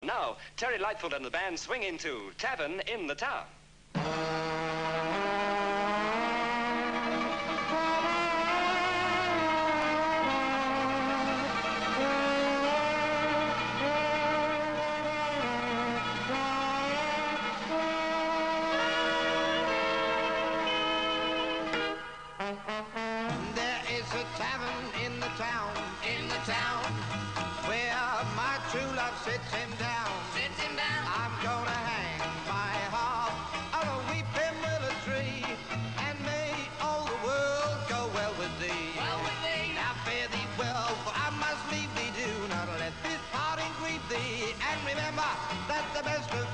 Now, Terry Lightfoot and the band swing into Tavern in the Town. There is a tavern in the town, where my true love sits him down. I'm gonna hang my harp on a weeping willow tree, and may all the world go well with thee. Now fare thee well, for I must leave thee. Do not let this parting grieve thee, and remember that the best of